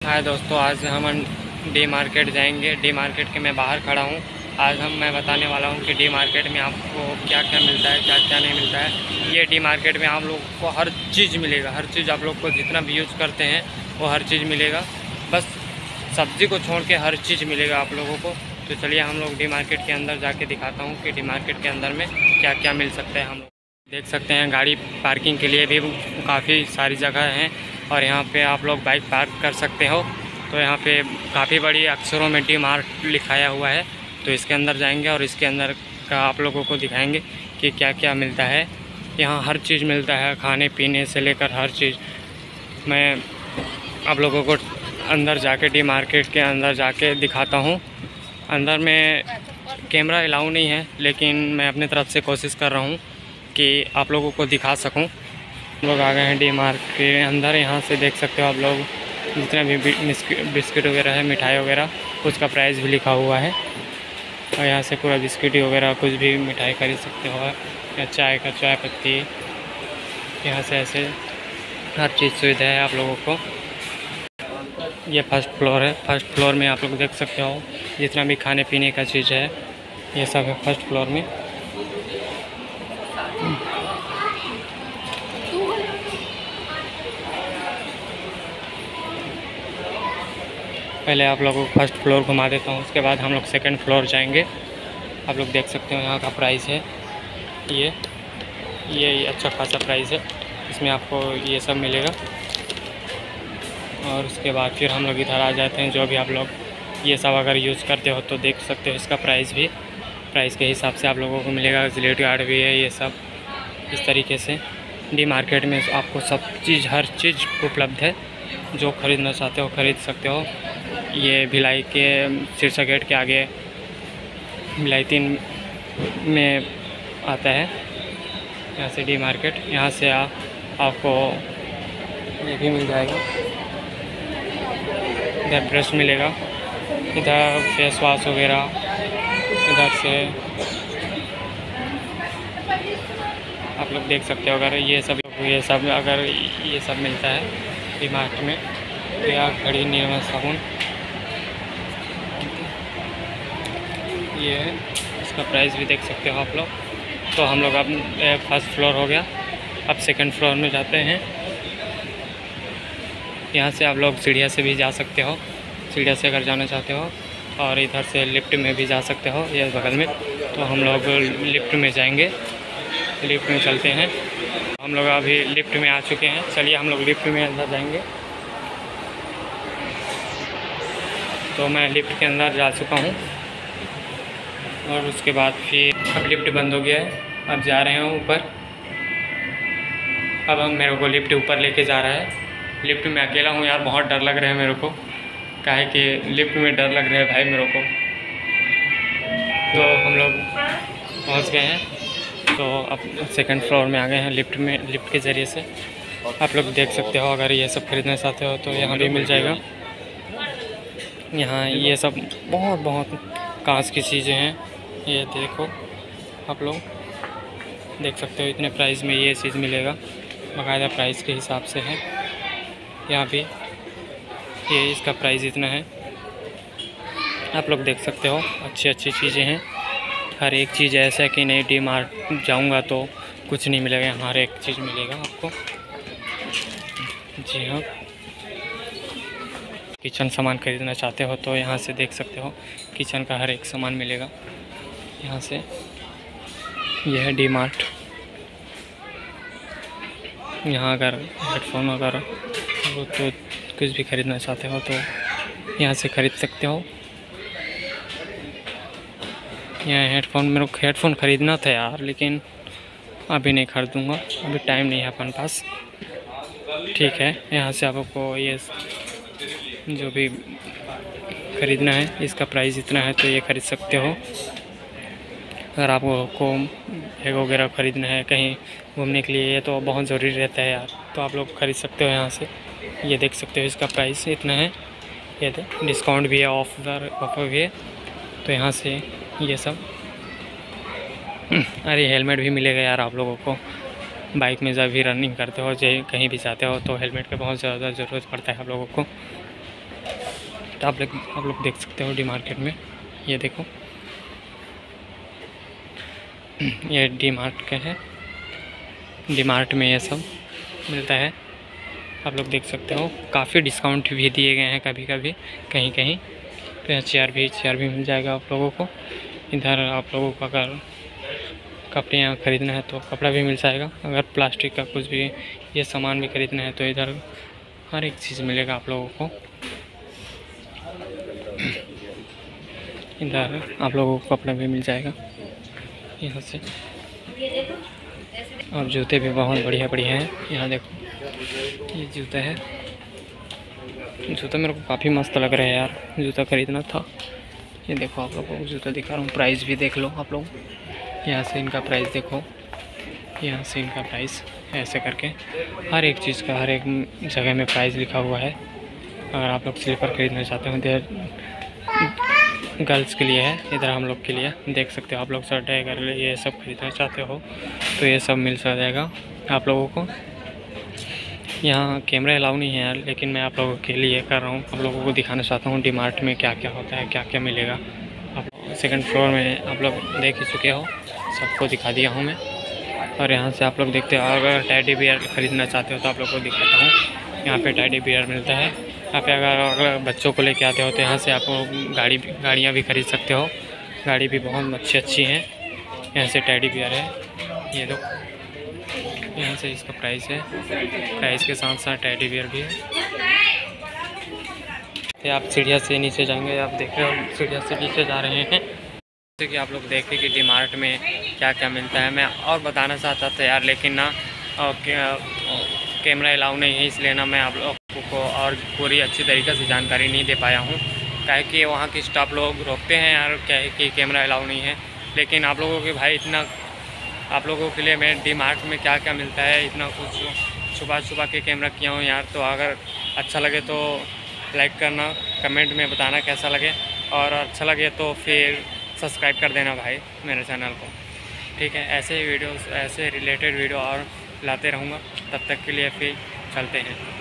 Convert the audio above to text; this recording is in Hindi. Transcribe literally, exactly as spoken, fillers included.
हाय दोस्तों, आज हम डी मार्केट जाएंगे। डी मार्केट के मैं बाहर खड़ा हूँ। आज हम मैं बताने वाला हूँ कि डी मार्केट में आपको क्या क्या मिलता है, क्या क्या नहीं मिलता है। ये डी मार्केट में आप लोग को हर चीज़ मिलेगा। हर चीज़ आप लोग को जितना भी यूज़ करते हैं वो हर चीज़ मिलेगा। बस सब्ज़ी को छोड़ के हर चीज़ मिलेगा आप लोगों को। तो चलिए हम लोग डी मार्केट के अंदर जाके दिखाता हूँ कि डी मार्केट के अंदर में क्या क्या मिल सकता है। हम लोग देख सकते हैं गाड़ी पार्किंग के लिए भी काफ़ी सारी जगह हैं और यहाँ पे आप लोग बाइक पार्क कर सकते हो। तो यहाँ पे काफ़ी बड़ी अक्षरों में डी मार्ट लिखाया हुआ है। तो इसके अंदर जाएंगे और इसके अंदर का आप लोगों को दिखाएंगे कि क्या क्या मिलता है। यहाँ हर चीज़ मिलता है, खाने पीने से लेकर हर चीज़। मैं आप लोगों को अंदर जाके डी मार्केट के अंदर जाके दिखाता हूँ। अंदर में कैमरा अलाउ नहीं है, लेकिन मैं अपनी तरफ से कोशिश कर रहा हूँ कि आप लोगों को दिखा सकूं। हम लोग आ गए हैं डी मार्ट के अंदर। यहाँ से देख सकते हो आप लोग जितना भी बिस्किट वगैरह है, मिठाई वगैरह, उसका प्राइस भी लिखा हुआ है। और यहाँ से पूरा बिस्किट वगैरह कुछ भी मिठाई खरीद सकते हो, या चाय का चाय पत्ती। यहाँ से ऐसे हर चीज़ सुविधा है आप लोगों को। ये फर्स्ट फ्लोर है। फर्स्ट फ्लोर में आप लोग देख सकते हो जितना भी खाने पीने का चीज़ है ये सब है फर्स्ट फ्लोर में। पहले आप लोगों को फर्स्ट फ्लोर घुमा देता हूँ, उसके बाद हम लोग सेकंड फ्लोर जाएंगे। आप लोग देख सकते हो यहाँ का प्राइस है ये ये ये अच्छा खासा प्राइस है। इसमें आपको ये सब मिलेगा। और उसके बाद फिर हम लोग इधर आ जाते हैं। जो भी आप लोग ये सब अगर यूज़ करते हो तो देख सकते हो इसका प्राइस भी। प्राइस के हिसाब से आप लोगों को मिलेगा। जिलेट गार्ड भी है, ये सब इस तरीके से डी मार्केट में आपको सब चीज़ हर चीज़ उपलब्ध है। जो ख़रीदना चाहते हो ख़रीद सकते हो। ये भिलाई के सिरसा गेट के आगे भिलाई तीन में आता है। यहाँ से डी मार्केट, यहाँ से आ, आपको ये भी मिल जाएगा। इधर ब्रश मिलेगा, इधर फेस वॉश वगैरह, इधर से आप लोग देख सकते हो। अगर ये सब ये सब अगर ये सब मिलता है डी मार्ट में, तो यहाँ घड़ी, निर्मा साबुन, ये है। इसका प्राइस भी देख सकते हो आप लोग। तो हम लोग अब फर्स्ट फ्लोर हो गया, अब सेकंड फ्लोर में जाते हैं। यहाँ से आप लोग सीढ़िया से भी जा सकते हो, सीढ़िया से अगर जाना चाहते हो। और इधर से लिफ्ट में भी जा सकते हो, ये बगल में। तो हम लोग लिफ्ट में जाएंगे, लिफ्ट में चलते हैं। हम लोग अभी लिफ्ट में आ चुके हैं। चलिए हम लोग लिफ्ट में अंदर जाएंगे। तो मैं लिफ्ट के अंदर जा चुका हूँ और उसके बाद फिर अब लिफ्ट बंद हो गया है। अब जा रहे हैं ऊपर। अब हम मेरे को लिफ्ट ऊपर लेके जा रहा है। लिफ्ट में अकेला हूँ यार, बहुत डर लग रहा है मेरे को। काहे कि लिफ्ट में डर लग रहा है भाई मेरे को। तो हम लोग पहुँच गए हैं। तो अब सेकंड फ्लोर में आ गए हैं लिफ्ट में, लिफ्ट के ज़रिए से। आप लोग देख सकते हो अगर ये सब खरीदना चाहते हो तो यहाँ भी मिल जाएगा। यहाँ ये सब बहुत बहुत कांच की चीज़ें हैं। ये देखो आप लोग देख सकते हो, इतने प्राइस में ये चीज़ मिलेगा। बाकायदा प्राइस के हिसाब से है। यहाँ भी ये इसका प्राइस इतना है। आप लोग देख सकते हो अच्छी अच्छी चीज़ें हैं। हर एक चीज़ ऐसा है कि नहीं डी मार्ट जाऊँगा तो कुछ नहीं मिलेगा, हर एक चीज़ मिलेगा आपको। जी हाँ, किचन सामान खरीदना चाहते हो तो यहाँ से देख सकते हो किचन का हर एक सामान मिलेगा यहाँ से। यह है डी मार्ट। यहाँ अगर हेडफोन अगर वो तो कुछ भी ख़रीदना चाहते हो तो यहाँ से ख़रीद सकते हो। यहाँ हेडफोन, मेरे को हेडफोन ख़रीदना था यार, लेकिन अभी नहीं ख़रीदूँगा, अभी टाइम नहीं है अपन पास। ठीक है, यहाँ से आपको ये जो भी ख़रीदना है इसका प्राइस इतना है तो ये ख़रीद सकते हो। अगर आपको बैग वगैरह ख़रीदना है कहीं घूमने के लिए, ये तो बहुत ज़रूरी रहता है यार, तो आप लोग ख़रीद सकते हो यहाँ से। ये देख सकते हो इसका प्राइस इतना है। ये डिस्काउंट भी है, ऑफ ऑफर भी है। तो यहाँ से ये सब अरे हेलमेट भी मिलेगा यार आप लोगों को। बाइक में जब भी रनिंग करते हो, चाहे कहीं भी जाते हो तो हेलमेट का बहुत ज़्यादा ज़रूरत पड़ता है आप लोगों को। मार्केट आप लोग आप लोग देख सकते हो डी मार्केट में। ये देखो ये डी मार्ट का है। डी मार्ट में ये सब मिलता है, आप लोग देख सकते हो। काफ़ी डिस्काउंट भी दिए गए हैं कभी कभी कहीं कहीं। तो यहाँ चेयर भी चेयर भी मिल जाएगा आप लोगों को। इधर आप लोगों को अगर कपड़े यहाँ ख़रीदना है तो कपड़ा भी मिल जाएगा। अगर प्लास्टिक का कुछ भी ये सामान भी ख़रीदना है तो इधर हर एक चीज़ मिलेगा आप लोगों को। इधर आप लोगों को कपड़ा भी मिल जाएगा यहाँ से। और जूते भी बहुत बढ़िया बढ़िया हैं। यहाँ देखो ये जूता है, जूता मेरे को काफ़ी मस्त लग रहा है यार, जूता ख़रीदना था। ये देखो आप लोगों को जूता दिखा रहा हूँ, प्राइस भी देख लो आप लोग। यहाँ से इनका प्राइस देखो, यहाँ से इनका प्राइस ऐसे करके हर एक चीज़ का हर एक जगह में प्राइस लिखा हुआ है। अगर आप लोग स्लीपर खरीदना चाहते हो इधर गर्ल्स के लिए है, इधर हम लोग के लिए देख सकते हो आप लोग। शर्ट है अगर ये सब खरीदना चाहते हो तो ये सब मिल जाएगा आप लोगों को। यहाँ कैमरा अलाउ नहीं है यार, लेकिन मैं आप लोगों के लिए कर रहा हूँ, आप लोगों को दिखाना चाहता हूँ डी मार्ट में क्या क्या होता है, क्या क्या मिलेगा। आप सेकंड फ्लोर में आप लोग देख ही चुके हो, सबको दिखा दिया हूँ मैं। और यहाँ से आप लोग देखते हो, अगर टैडी बियर ख़रीदना चाहते हो तो आप लोग को दिखाता हूँ। यहाँ पे टैडी बियर मिलता है। यहाँ पे अगर अगर बच्चों को लेके आते हो तो यहाँ से आप गाड़ी गाड़ियाँ भी खरीद सकते हो। गाड़ी भी बहुत अच्छी अच्छी हैं। यहाँ से टैडी बियर है, ये दो यहाँ से इसका प्राइस है, प्राइस के साथ साथ टैडी बियर भी है। तो आप सीढ़िया से नीचे जाएंगे, आप देख रहे हो सीढ़िया से नीचे जा रहे हैं। जैसे कि आप लोग देखें कि डी मार्ट में क्या क्या मिलता है। मैं और बताना चाहता था यार, लेकिन ना कैमरा अलाउ नहीं है, इसलिए ना मैं आप लोगों को और पूरी अच्छी तरीके से जानकारी नहीं दे पाया हूँ। क्या है कि वहाँ के स्टाफ लोग रोकते हैं यार, क्या है कि कैमरा अलाउ नहीं है। लेकिन आप लोगों के भाई इतना आप लोगों के लिए मैं डी मार्ट में क्या क्या मिलता है इतना कुछ छुपा छुपा के कैमरा किया हूँ यार। तो अगर अच्छा लगे तो लाइक करना, कमेंट में बताना कैसा लगे, और अच्छा लगे तो फिर सब्सक्राइब कर देना भाई मेरे चैनल को, ठीक है। ऐसे वीडियोस ऐसे रिलेटेड वीडियो और लाते रहूँगा, तब तक के लिए फिर चलते हैं।